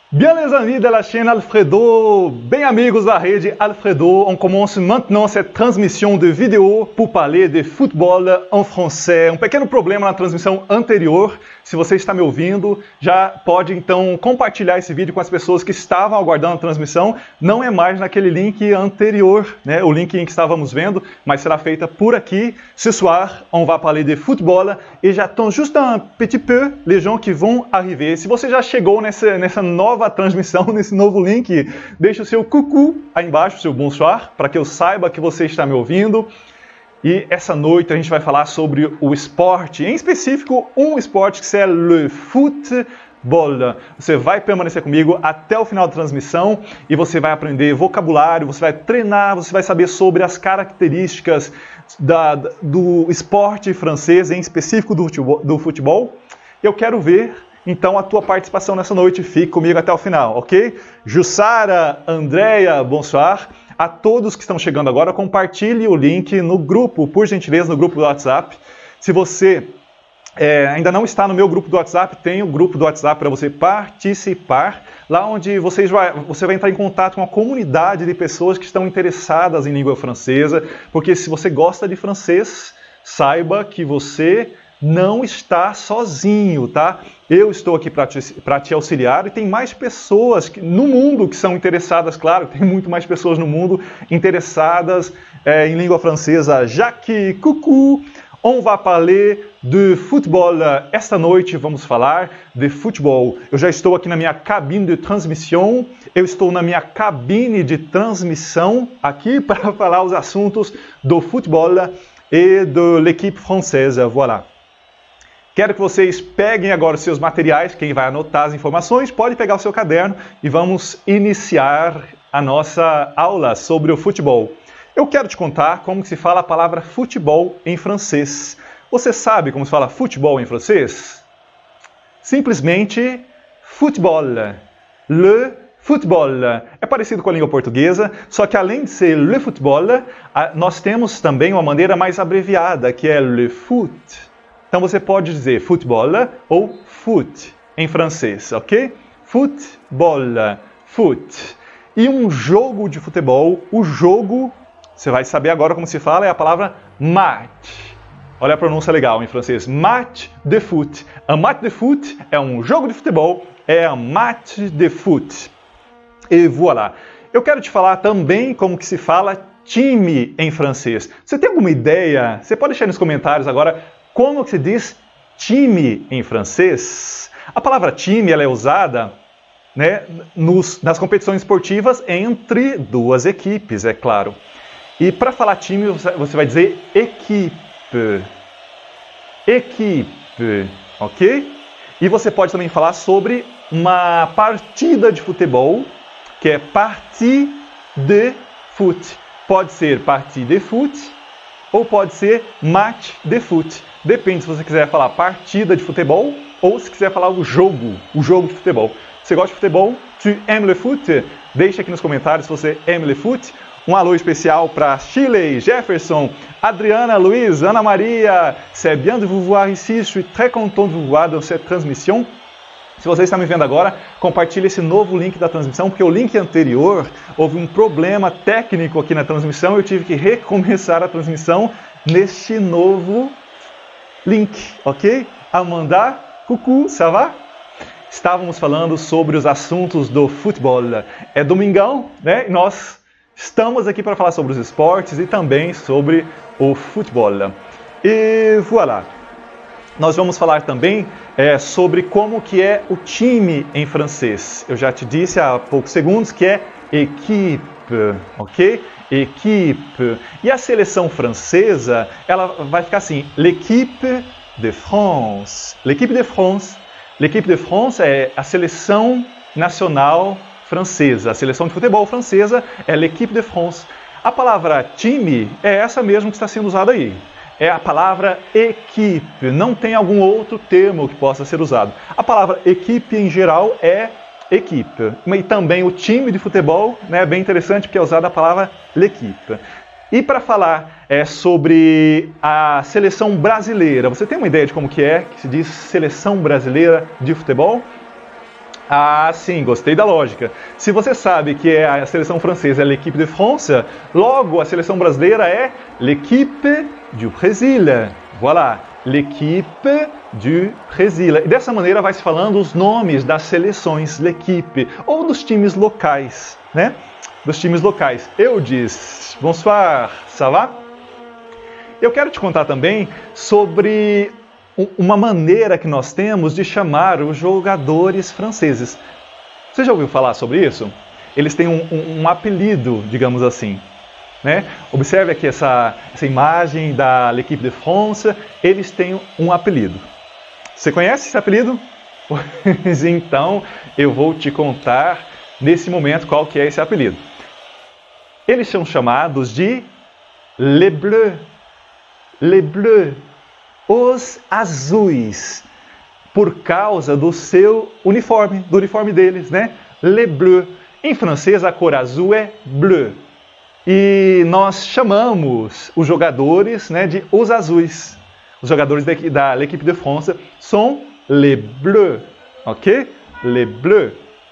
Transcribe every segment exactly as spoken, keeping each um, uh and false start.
Bien les amis de la chaîne Alfredo, bem amigos da rede Alfredo, on commence maintenant cette transmission de vidéo pour parler de football en français. Um pequeno problema na transmissão anterior, se você está me ouvindo, já pode então compartilhar esse vídeo com as pessoas que estavam aguardando a transmissão. Não é mais naquele link anterior, né, o link em que estávamos vendo, mas será feita por aqui. Ce soir, on va parler de football et j'attends juste un petit peu les gens qui vont arriver. Se você já chegou nessa, nessa nova transmissão, nesse novo link, deixa o seu coucou aí embaixo, o seu bonsoir, para que eu saiba que você está me ouvindo. E essa noite a gente vai falar sobre o esporte, em específico um esporte que é o futebol. Você vai permanecer comigo até o final da transmissão e você vai aprender vocabulário, você vai treinar, você vai saber sobre as características da, do esporte francês, em específico do futebol. Do futebol. Eu quero ver então a tua participação nessa noite. Fique comigo até o final, ok? Jussara, Andréia, bonsoir. A todos que estão chegando agora, compartilhe o link no grupo, por gentileza, no grupo do WhatsApp. Se você é, ainda não está no meu grupo do WhatsApp, tem o grupo do WhatsApp para você participar, lá onde vocês vai, você vai entrar em contato com a comunidade de pessoas que estão interessadas em língua francesa, porque se você gosta de francês, saiba que você não está sozinho, tá? Eu estou aqui para te, para te auxiliar e tem mais pessoas que, no mundo que são interessadas, claro, tem muito mais pessoas no mundo interessadas é, em língua francesa. Jacques, coucou! On va parler de futebol. Esta noite vamos falar de futebol. Eu já estou aqui na minha cabine de transmissão, eu estou na minha cabine de transmissão aqui para falar os assuntos do futebol e de l'équipe française, voilà. Quero que vocês peguem agora os seus materiais, quem vai anotar as informações pode pegar o seu caderno e vamos iniciar a nossa aula sobre o futebol. Eu quero te contar como se fala a palavra futebol em francês. Você sabe como se fala futebol em francês? Simplesmente futebol. Le futebol. É parecido com a língua portuguesa, só que além de ser le futebol, nós temos também uma maneira mais abreviada, que é le foot. Então você pode dizer futebol ou foot em francês, ok? Futebol, foot. E um jogo de futebol, o jogo, você vai saber agora como se fala, é a palavra match. Olha a pronúncia legal em francês, match de foot. Un match de foot é um jogo de futebol, é un match de foot. E voilà. Eu quero te falar também como que se fala time em francês. Você tem alguma ideia? Você pode deixar nos comentários agora como que se diz time em francês. A palavra time ela é usada, né, nos, nas competições esportivas entre duas equipes, é claro. E para falar time você vai dizer equipe. Equipe, ok? E você pode também falar sobre uma partida de futebol, que é partie de foot. Pode ser partie de foot ou pode ser match de foot. Depende se você quiser falar partida de futebol ou se quiser falar o jogo, o jogo de futebol. Você gosta de futebol? Tu aimes le foot? Deixa aqui nos comentários se você aime le foot. Um alô especial para Chile, Jefferson, Adriana, Luiz, Ana Maria. C'est bien de vous voir ici. Je suis très content de vous voir dans cette transmission. Se você está me vendo agora, compartilhe esse novo link da transmissão, porque o link anterior houve um problema técnico aqui na transmissão e eu tive que recomeçar a transmissão neste novo link, ok? Amanda, coucou, ça va? Estávamos falando sobre os assuntos do futebol. É domingão, né? E nós estamos aqui para falar sobre os esportes e também sobre o futebol. E voilà. Nós vamos falar também é, sobre como que é o time em francês. Eu já te disse há poucos segundos que é équipe, ok? Équipe. E a seleção francesa, ela vai ficar assim, l'équipe de France. L'équipe de France. L'équipe de France é a seleção nacional francesa. A seleção de futebol francesa é l'équipe de France. A palavra time é essa mesmo que está sendo usada aí. É a palavra equipe, não tem algum outro termo que possa ser usado. A palavra equipe em geral é equipe. E também o time de futebol, né, é bem interessante porque é usada a palavra l'équipe. E para falar é, sobre a seleção brasileira, você tem uma ideia de como que é que se diz seleção brasileira de futebol? Ah, sim, gostei da lógica. Se você sabe que a seleção francesa é l'Équipe de France, logo a seleção brasileira é l'Équipe du Brésil. Voilà, l'Équipe du Brésil. E dessa maneira vai se falando os nomes das seleções, l'Équipe, ou dos times locais, né? Dos times locais. Eu disse, bonsoir, ça va? Eu quero te contar também sobre uma maneira que nós temos de chamar os jogadores franceses. Você já ouviu falar sobre isso? Eles têm um, um, um apelido, digamos assim. Né? Observe aqui essa, essa imagem da l'Équipe de France. Eles têm um apelido. Você conhece esse apelido? Pois então, eu vou te contar nesse momento qual que é esse apelido. Eles são chamados de Les Bleus. Les Bleus. Os azuis, por causa do seu uniforme, do uniforme deles, né? Les Bleus. Em francês, a cor azul é bleu. E nós chamamos os jogadores, né, de os azuis. Os jogadores da, da l'Équipe de France são les Bleus, ok? Les Bleus.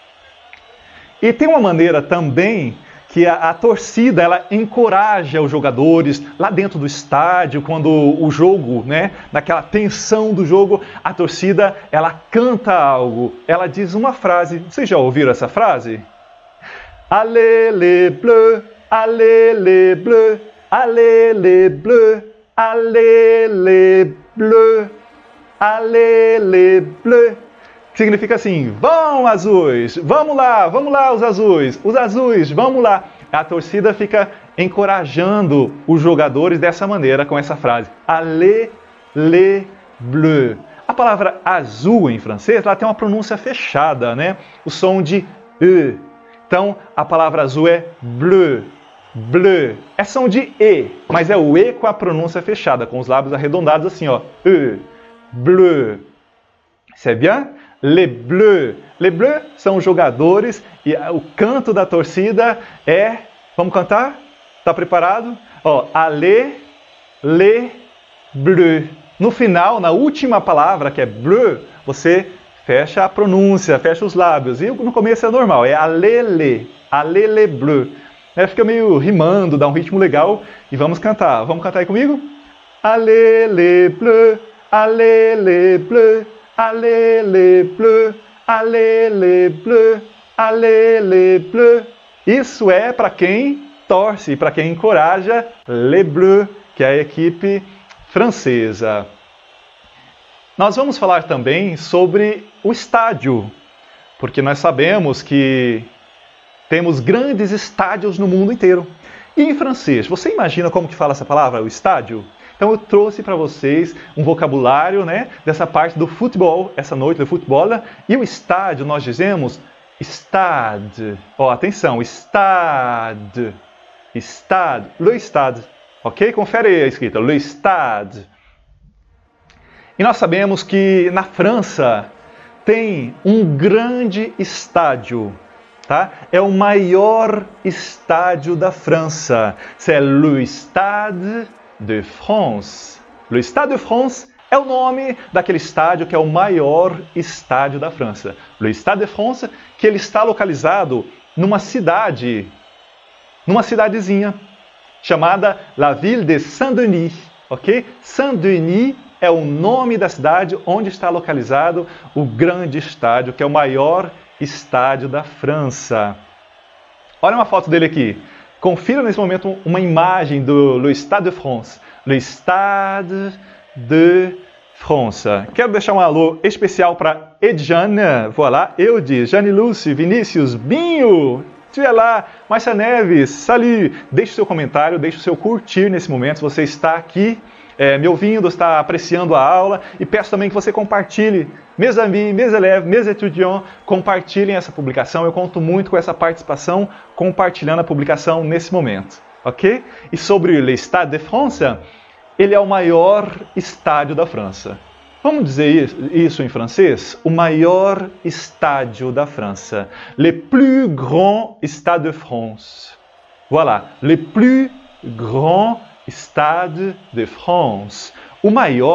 E tem uma maneira também que a, a torcida ela encoraja os jogadores lá dentro do estádio, quando o jogo, né, naquela tensão do jogo, a torcida ela canta algo, ela diz uma frase. Vocês já ouviram essa frase? Allez les bleus, allez les bleus, allez les bleus, allez les bleus, allez les bleus. Significa assim, vão azuis, vamos lá, vamos lá os azuis, os azuis, vamos lá. A torcida fica encorajando os jogadores dessa maneira, com essa frase, allez les bleus. A palavra azul em francês, ela tem uma pronúncia fechada, né? O som de E. Então, a palavra azul é bleu, bleu. É som de E, mas é o E com a pronúncia fechada, com os lábios arredondados assim, ó, E, bleu. C'est bien? Les Bleus. Les Bleus são os jogadores e o canto da torcida é... Vamos cantar? Tá preparado? Ó, allez les Bleus. No final, na última palavra, que é bleu, você fecha a pronúncia, fecha os lábios. E no começo é normal, é allez les, allez les Bleus. É, fica meio rimando, dá um ritmo legal. E vamos cantar. Vamos cantar aí comigo? Allez les Bleus, allez les Bleus. Allez les bleus, allez les bleus, allez les bleus. Isso é para quem torce, para quem encoraja Les Bleus, que é a equipe francesa. Nós vamos falar também sobre o estádio, porque nós sabemos que temos grandes estádios no mundo inteiro. E em francês, você imagina como que fala essa palavra, o estádio? Então eu trouxe para vocês um vocabulário, né, dessa parte do futebol, essa noite do futebol. E o estádio, nós dizemos stade. Ó, atenção, stade. Stade. Le stade. Ok? Confere aí a escrita. Le stade. E nós sabemos que na França tem um grande estádio. Tá? É o maior estádio da França. C'est le Stade de France. Le Stade de France é o nome daquele estádio que é o maior estádio da França. Le Stade de France, que ele está localizado numa cidade, numa cidadezinha, chamada La Ville de Saint-Denis, ok? Saint-Denis é o nome da cidade onde está localizado o grande estádio, que é o maior estádio da França. Olha uma foto dele aqui. Confira nesse momento uma imagem do Le Stade de France. Le Stade de France. Quero deixar um alô especial para Edjane, voilà, Eudes, Jane Lúcio, Vinícius, Binho, tu é lá, Márcia Neves, salut. Deixe o seu comentário, deixe o seu curtir nesse momento, se você está aqui é, me ouvindo, está apreciando a aula, e peço também que você compartilhe. Meus amis, meus élèves, meus étudiants, compartilhem essa publicação. Eu conto muito com essa participação, compartilhando a publicação nesse momento, ok? E sobre o Stade de France, ele é o maior estádio da França. Vamos dizer isso em francês? O maior estádio da França. Le plus grand Stade de France. Voilà, le plus grand Stade de France. O maior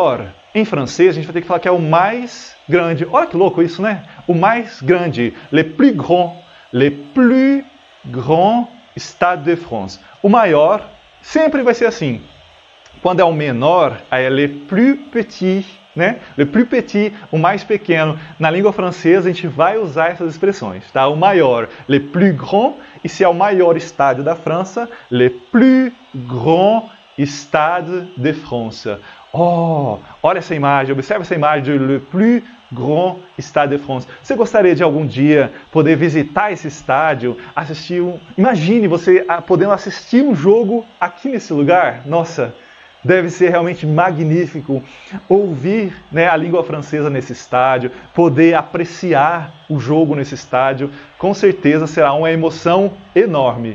em francês, a gente vai ter que falar que é o mais grande. Olha que louco isso, né? O mais grande. Le plus grand. Le plus grand Stade de France. O maior sempre vai ser assim. Quando é o menor, aí é le plus petit, né? Le plus petit, o mais pequeno. Na língua francesa, a gente vai usar essas expressões, tá? O maior, le plus grand. E se é o maior estádio da França, le plus grand Stade de France. Oh, olha essa imagem, observe essa imagem de Le Plus Grand Stade de France. Você gostaria de algum dia poder visitar esse estádio, assistir um... Imagine você podendo assistir um jogo aqui nesse lugar? Nossa, deve ser realmente magnífico ouvir, né, a língua francesa nesse estádio, poder apreciar o jogo nesse estádio. Com certeza será uma emoção enorme.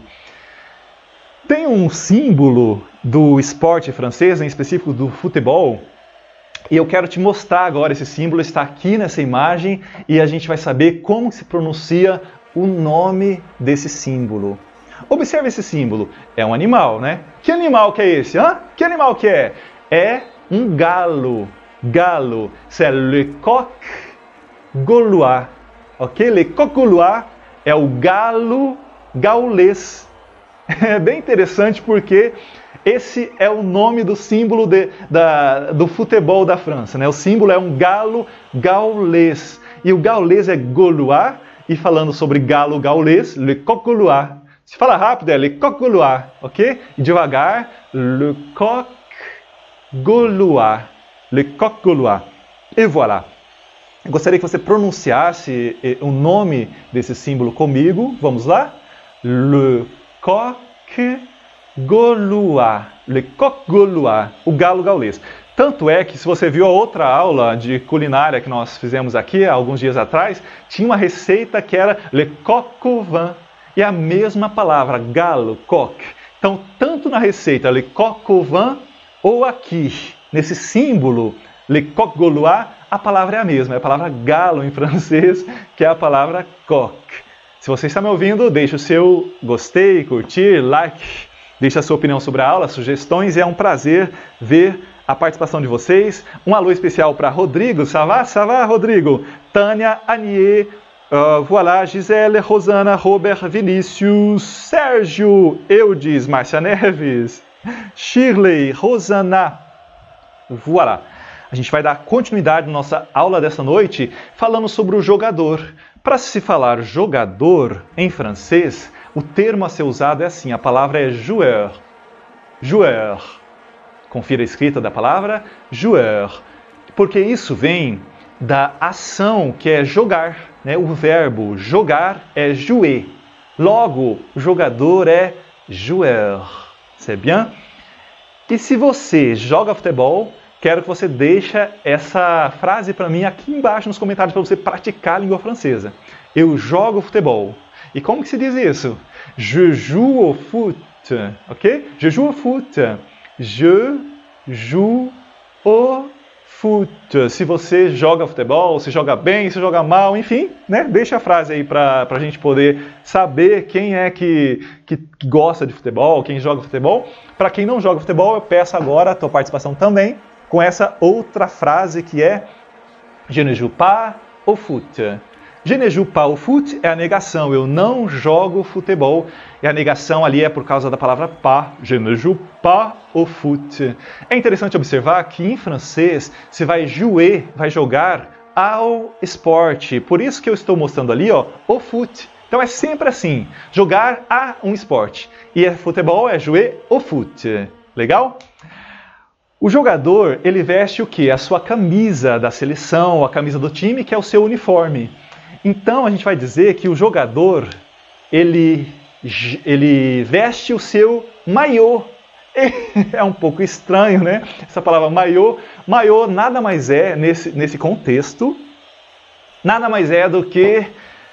Tem um símbolo do esporte francês, em específico do futebol, e eu quero te mostrar agora esse símbolo, está aqui nessa imagem, e a gente vai saber como se pronuncia o nome desse símbolo. Observe esse símbolo, é um animal, né? Que animal que é esse? Hã? Que animal que é? É um galo, galo, c'est le coq gaulois, ok? Le coq gaulois é o galo gaulês. É bem interessante porque esse é o nome do símbolo de, da, do futebol da França, né? O símbolo é um galo gaulês. E o gaulês é gaulois, e falando sobre galo gaulês, le coq gaulois. Se fala rápido, é le coq gaulois, ok? E devagar, le coq gaulois. Le coq gaulois. E voilà. Eu gostaria que você pronunciasse o nome desse símbolo comigo. Vamos lá? Le coq gaulois. Le coq gaulois. O galo gaulês. Tanto é que, se você viu a outra aula de culinária que nós fizemos aqui há alguns dias atrás, tinha uma receita que era le coq au vin. E a mesma palavra, galo, coq. Então, tanto na receita le coq au vin, ou aqui, nesse símbolo, le coq gaulois, a palavra é a mesma. É a palavra galo em francês, que é a palavra coq. Se você está me ouvindo, deixe o seu gostei, curtir, like, deixe a sua opinião sobre a aula, sugestões, e é um prazer ver a participação de vocês. Um alô especial para Rodrigo, ça va, ça va, Rodrigo? Tânia, Anier, uh, voilà, Gisele, Rosana, Robert, Vinícius, Sérgio, Eudes, Márcia Neves, Shirley, Rosana, voilà. A gente vai dar continuidade na nossa aula dessa noite falando sobre o jogador. Para se falar jogador em francês, o termo a ser usado é assim, a palavra é joueur. Joueur. Confira a escrita da palavra, joueur. Porque isso vem da ação que é jogar, né? O verbo jogar é jouer. Logo, o jogador é joueur. C'est bien? E se você joga futebol, quero que você deixe essa frase para mim aqui embaixo nos comentários para você praticar a língua francesa. Eu jogo futebol. E como que se diz isso? Je joue au foot, ok? Je joue au foot. Je joue au foot. Se você joga futebol, se joga bem, se joga mal, enfim, né? Deixa a frase aí para a gente poder saber quem é que, que gosta de futebol, quem joga futebol. Para quem não joga futebol, eu peço agora a tua participação também com essa outra frase que é Je ne joue pas au foot. Je ne joue pas au foot é a negação, eu não jogo futebol. E a negação ali é por causa da palavra pas. Je ne joue pas au foot. É interessante observar que em francês se vai jouer, vai jogar ao esporte. Por isso que eu estou mostrando ali, ó, au foot. Então é sempre assim, jogar a um esporte. E é futebol é jouer au foot. Legal? O jogador, ele veste o quê? A sua camisa da seleção, a camisa do time, que é o seu uniforme. Então, a gente vai dizer que o jogador, ele, ele veste o seu maiô. É um pouco estranho, né? Essa palavra maiô. Maiô nada mais é, nesse, nesse contexto, nada mais é do que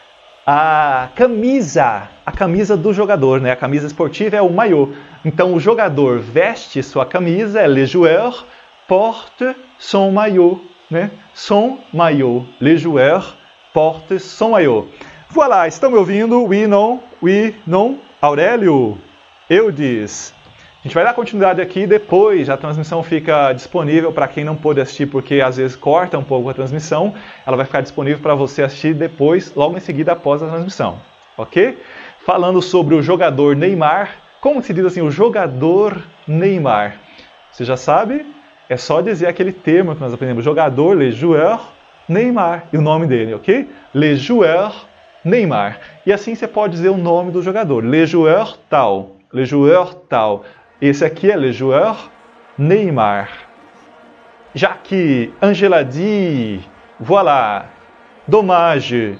a camisa, a camisa do jogador, né? A camisa esportiva é o maiô. Então, o jogador veste sua camisa, les joueurs portent son maillot, né? Son maillot. Les joueurs portent son maillot. Voilà, estão me ouvindo? Oui, non? Oui, non? Aurélio? Eudes? A gente vai dar continuidade aqui, depois a transmissão fica disponível para quem não pôde assistir, porque às vezes corta um pouco a transmissão, ela vai ficar disponível para você assistir depois, logo em seguida após a transmissão, ok? Falando sobre o jogador Neymar, como se diz assim, o jogador Neymar? Você já sabe? É só dizer aquele termo que nós aprendemos, jogador, le joueur Neymar, e o nome dele, ok? Le joueur Neymar. E assim você pode dizer o nome do jogador, le joueur tal, le joueur tal. Esse aqui é le joueur Neymar. Já que Angela dit, voilà, dommage.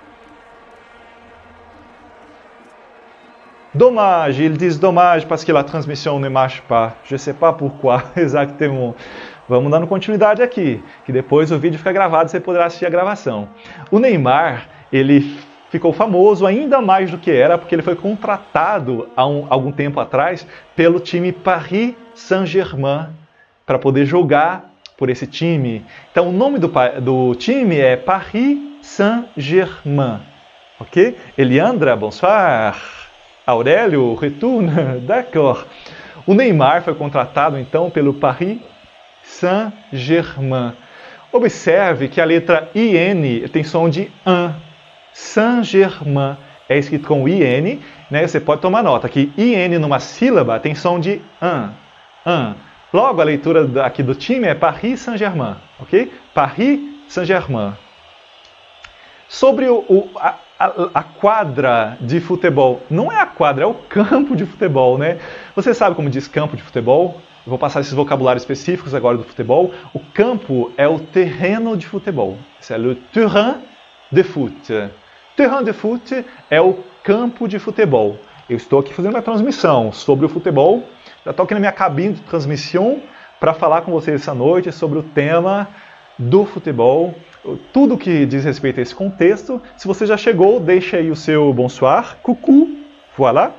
Dommage, ils disent dommage parce que la transmission ne marche pas. Je sais pas pourquoi, exactement. Vamos dando continuidade aqui, que depois o vídeo fica gravado e você poderá assistir a gravação. O Neymar, ele ficou famoso ainda mais do que era, porque ele foi contratado há um, algum tempo atrás pelo time Paris Saint-Germain para poder jogar por esse time. Então o nome do, do time é Paris Saint-Germain, ok? Eliandra, bonsoir. Aurélio, retourne, d'accord. O Neymar foi contratado então pelo Paris Saint-Germain. Observe que a letra I N tem som de an. Saint-Germain é escrito com I N, né? Você pode tomar nota que I N numa sílaba tem som de an, an. Logo, a leitura aqui do time é Paris Saint-Germain, ok? Paris Saint-Germain. Sobre o, o, a, a, a quadra de futebol, não é a quadra, é o campo de futebol, né? Você sabe como diz campo de futebol? Eu vou passar esses vocabulários específicos agora do futebol. O campo é o terreno de futebol. C'est le terrain de foot. Terrain de foot é o campo de futebol. Eu estou aqui fazendo uma transmissão sobre o futebol. Já estou aqui na minha cabine de transmissão para falar com vocês essa noite sobre o tema do futebol. Tudo que diz respeito a esse contexto. Se você já chegou, deixa aí o seu bonsoir. Coucou. Voilà.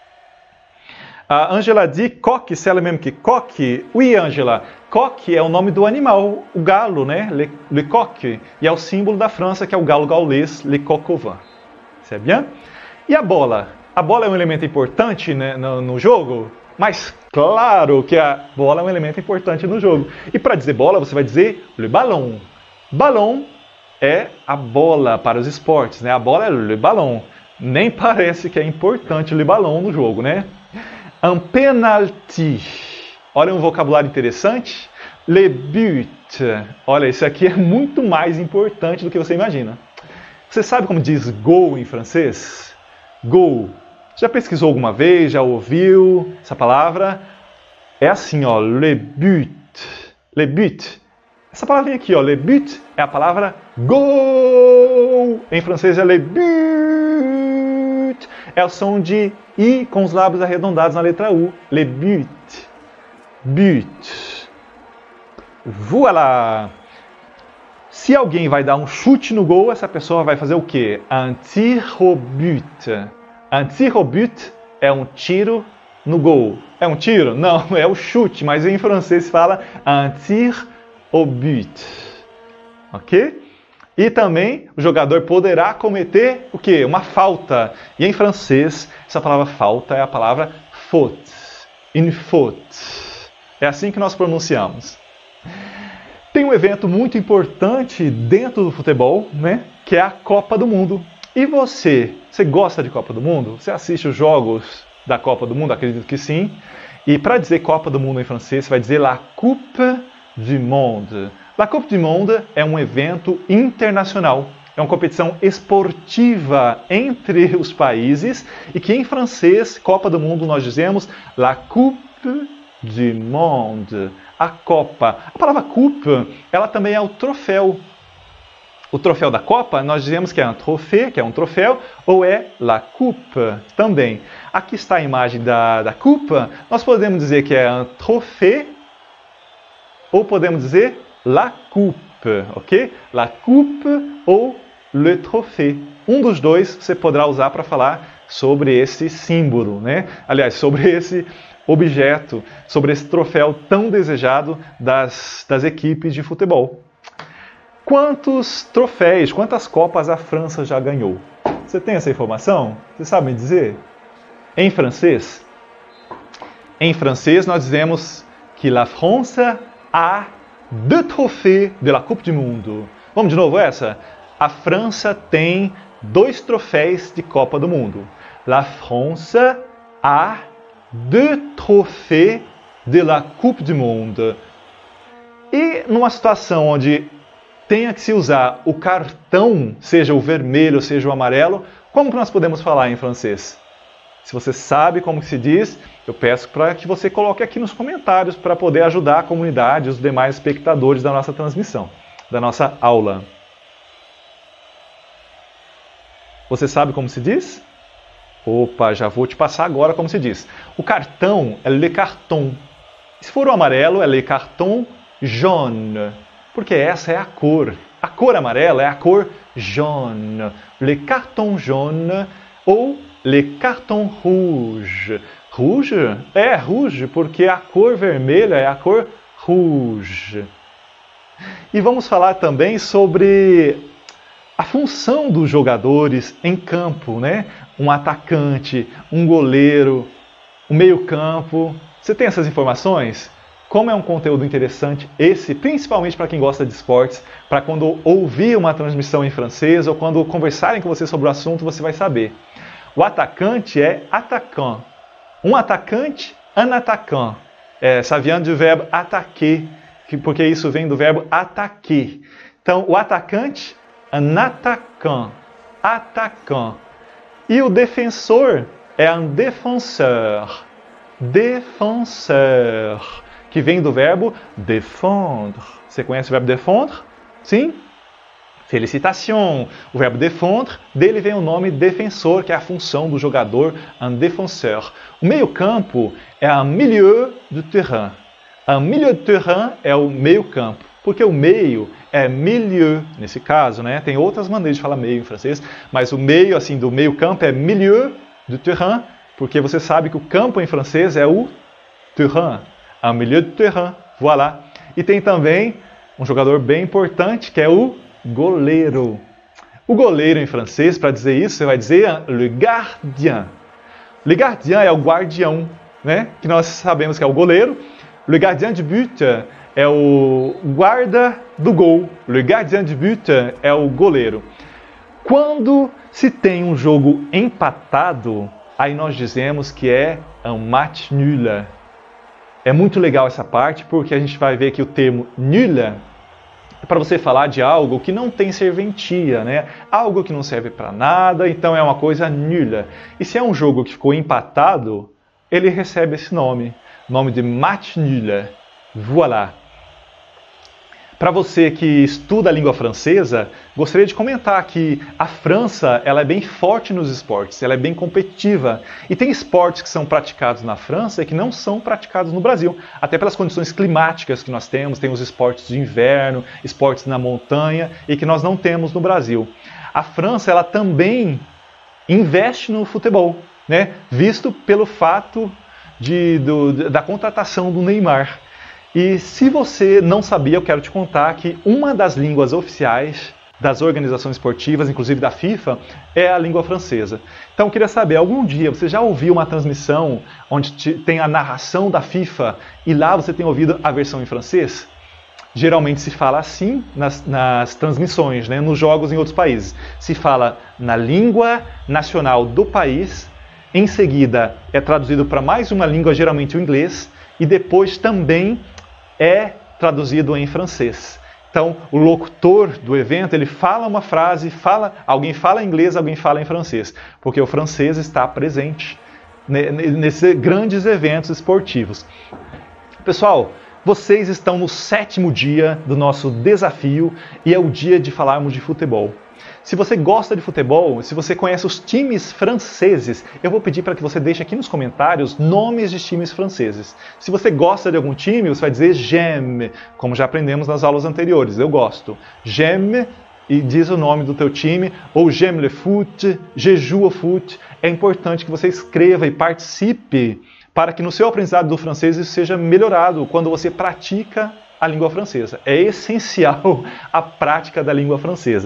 A Angela dit coq, c'est le même que coq. Oui, Angela. Coq é o nome do animal, o galo, né? Le, le coq. E é o símbolo da França, que é o galo gaulês, le coq au vin. C'est bien? E a bola? A bola é um elemento importante, né, no, no jogo? Mas claro que a bola é um elemento importante no jogo. E para dizer bola, você vai dizer le ballon. Ballon é a bola para os esportes, né? A bola é le ballon. Nem parece que é importante o le ballon no jogo, né? Un penalty. Olha um vocabulário interessante. Le but. Olha, isso aqui é muito mais importante do que você imagina. Você sabe como diz gol em francês? Gol. Já pesquisou alguma vez? Já ouviu essa palavra? É assim, ó. Le but. Le but. Essa palavrinha aqui, ó. Le but é a palavra gol. Em francês é le but. É o som de I com os lábios arredondados na letra U. Le but. But. Voilà. Se alguém vai dar um chute no gol, essa pessoa vai fazer o quê? Un tir au but. Un tir au but é um tiro no gol. É um tiro? Não, é o chute, mas em francês se fala un tir au but. Ok? E também o jogador poderá cometer o quê? Uma falta. E em francês, essa palavra falta é a palavra faute. Une faute. É assim que nós pronunciamos. Tem um evento muito importante dentro do futebol, né? Que é a Copa do Mundo. E você? Você gosta de Copa do Mundo? Você assiste os jogos da Copa do Mundo? Acredito que sim. E para dizer Copa do Mundo em francês, você vai dizer La Coupe du Monde. La Coupe du Monde é um evento internacional, é uma competição esportiva entre os países e que em francês, Copa do Mundo, nós dizemos La Coupe du Monde, a Copa. A palavra coupe, ela também é o troféu. O troféu da Copa, nós dizemos que é um trophée, que é um troféu, ou é la coupe também. Aqui está a imagem da, da coupe, nós podemos dizer que é um trophée, ou podemos dizer la coupe, ok? La coupe ou le trophée. Um dos dois você poderá usar para falar sobre esse símbolo, né? Aliás, sobre esse objeto, sobre esse troféu tão desejado das, das equipes de futebol. Quantos troféus, quantas Copas a França já ganhou? Você tem essa informação? Você sabe me dizer? Em francês, Em francês, nós dizemos que la France a deux trophées de la Coupe du Monde. Vamos de novo essa? A França tem dois troféus de Copa do Mundo. La France a deux trophées de la Coupe du Monde. E numa situação onde tenha que se usar o cartão, seja o vermelho, seja o amarelo, como que nós podemos falar em francês? Se você sabe como se diz, eu peço para que você coloque aqui nos comentários para poder ajudar a comunidade e os demais espectadores da nossa transmissão, da nossa aula. Você sabe como se diz? Opa, já vou te passar agora como se diz. O cartão é le carton. Se for o amarelo, é le carton jaune. Porque essa é a cor. A cor amarela é a cor jaune. Le carton jaune ou le carton rouge. Rouge? É, rouge, porque a cor vermelha é a cor rouge. E vamos falar também sobre a função dos jogadores em campo, né? Um atacante, um goleiro, um meio-campo. Você tem essas informações? Como é um conteúdo interessante esse, principalmente para quem gosta de esportes, para quando ouvir uma transmissão em francês ou quando conversarem com você sobre o assunto, você vai saber. O atacante é attaquant. Um atacante, un attaquant. É, ça vient du verbe attaquer, porque isso vem do verbo attaquer. Então, o atacante, un attaquant. Attaquant. E o defensor é un défenseur. Défenseur. Que vem do verbo défendre. Você conhece o verbo défendre? Sim? Félicitations! O verbo défendre, dele vem o nome defensor, que é a função do jogador, un défenseur. O meio-campo é un milieu de terrain. Un milieu de terrain é o meio-campo, porque o meio é milieu, nesse caso, né? Tem outras maneiras de falar meio em francês, mas o meio, assim, do meio-campo é milieu de terrain, porque você sabe que o campo em francês é o terrain. Un milieu de terrain, voilà. E tem também um jogador bem importante, que é o goleiro. O goleiro em francês, para dizer isso, você vai dizer le gardien. Le gardien é o guardião, né? Que nós sabemos que é o goleiro. Le gardien de but é o guarda do gol. Le gardien de but é o goleiro. Quando se tem um jogo empatado, aí nós dizemos que é un match nul. É muito legal essa parte, porque a gente vai ver que o termo nul é para você falar de algo que não tem serventia, né? Algo que não serve para nada, então é uma coisa nula. E se é um jogo que ficou empatado, ele recebe esse nome, nome de match nul. Voilà. Para você que estuda a língua francesa, gostaria de comentar que a França ela é bem forte nos esportes, ela é bem competitiva. E tem esportes que são praticados na França e que não são praticados no Brasil. Até pelas condições climáticas que nós temos, tem os esportes de inverno, esportes na montanha e que nós não temos no Brasil. A França ela também investe no futebol, né? Visto pelo fato de, do, da contratação do Neymar. E se você não sabia, eu quero te contar que uma das línguas oficiais das organizações esportivas, inclusive da FIFA, é a língua francesa. Então eu queria saber, algum dia você já ouviu uma transmissão onde tem a narração da FIFA e lá você tem ouvido a versão em francês? Geralmente se fala assim nas, nas transmissões, né, nos jogos em outros países. Se fala na língua nacional do país, em seguida é traduzido para mais uma língua, geralmente o inglês, e depois também é traduzido em francês. Então, o locutor do evento, ele fala uma frase, fala, alguém fala em inglês, alguém fala em francês, porque o francês está presente nesses grandes eventos esportivos. Pessoal, vocês estão no sétimo dia do nosso desafio e é o dia de falarmos de futebol. Se você gosta de futebol, se você conhece os times franceses, eu vou pedir para que você deixe aqui nos comentários nomes de times franceses. Se você gosta de algum time, você vai dizer j'aime, como já aprendemos nas aulas anteriores, eu gosto. J'aime e diz o nome do teu time, ou j'aime le foot, je joue au foot. É importante que você escreva e participe para que no seu aprendizado do francês isso seja melhorado quando você pratica a língua francesa. É essencial a prática da língua francesa.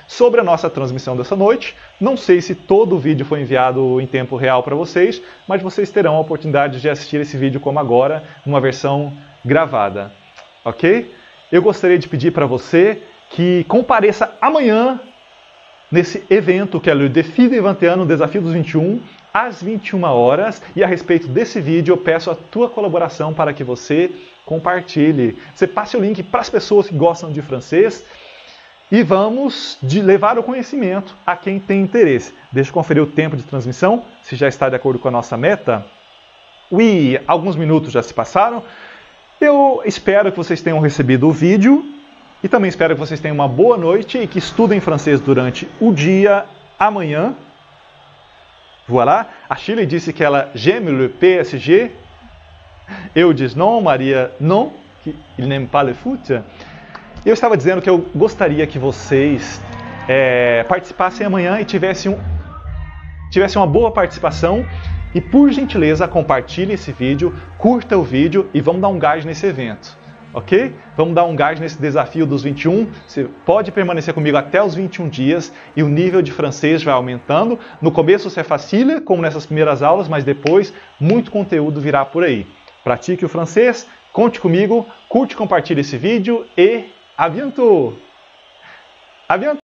sobre a nossa transmissão dessa noite. Não sei se todo o vídeo foi enviado em tempo real para vocês, mas vocês terão a oportunidade de assistir esse vídeo como agora, numa versão gravada, ok? Eu gostaria de pedir para você que compareça amanhã nesse evento que é o Défi des vinte et un, o Desafio dos vinte e um, às vinte e uma horas, e a respeito desse vídeo eu peço a tua colaboração para que você compartilhe. Você passe o link para as pessoas que gostam de francês e vamos de levar o conhecimento a quem tem interesse. Deixa eu conferir o tempo de transmissão, se já está de acordo com a nossa meta. Ui, alguns minutos já se passaram. Eu espero que vocês tenham recebido o vídeo e também espero que vocês tenham uma boa noite e que estudem francês durante o dia amanhã. Voilà. A Shirley disse que ela j'aime le P S G. Eu disse não, Maria não, que il n'aime pas le foot. Eu estava dizendo que eu gostaria que vocês é, participassem amanhã e tivessem, um, tivessem uma boa participação. E por gentileza, compartilhe esse vídeo, curta o vídeo e vamos dar um gás nesse evento. Ok? Vamos dar um gás nesse desafio dos vinte e um. Você pode permanecer comigo até os vinte e um dias e o nível de francês vai aumentando. No começo você é facile, como nessas primeiras aulas, mas depois muito conteúdo virá por aí. Pratique o francês, conte comigo, curte e compartilhe esse vídeo e à bientôt! À bientôt!